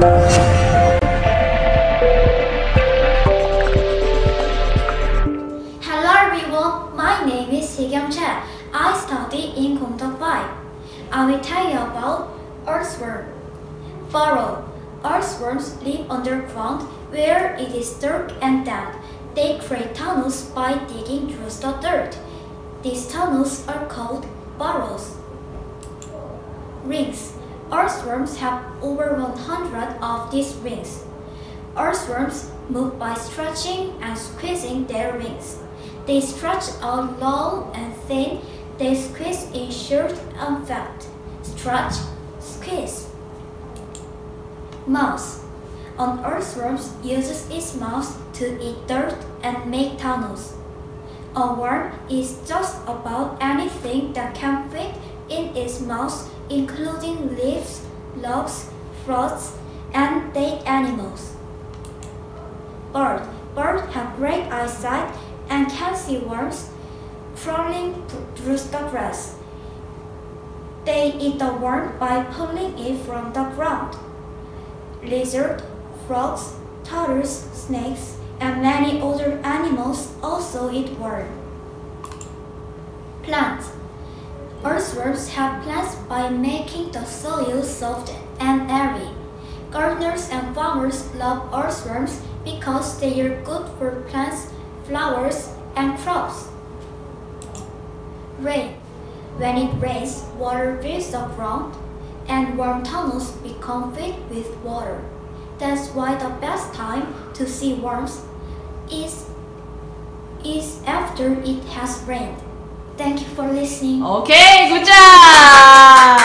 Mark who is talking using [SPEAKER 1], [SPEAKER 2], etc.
[SPEAKER 1] Hello everyone, my name is Hyekyung Cha. I study in Kumtok 5. I will tell you about earthworm. Burrow. Earthworms live underground where it is dark and damp. They create tunnels by digging through the dirt. These tunnels are called burrows. Rings. Earthworms have over 100 of these rings. Earthworms move by stretching and squeezing their wings. They stretch out long and thin. They squeeze in short and fat. Stretch, squeeze. Mouse. An earthworm uses its mouth to eat dirt and make tunnels. A worm is just about anything that can fit in its mouth, including leaves, logs, fruits, and dead animals. Birds. Birds have great eyesight and can see worms crawling through the grass. They eat the worm by pulling it from the ground. Lizards, frogs, turtles, snakes, and many other animals also eat worms. Plants. Earthworms help plants by making the soil soft and airy. Gardeners and farmers love earthworms because they are good for plants, flowers, and crops. Rain. When it rains, water fills the ground, and worm tunnels become filled with water. That's why the best time to see worms is after it has rained. Thank you for listening.
[SPEAKER 2] Okay, good job!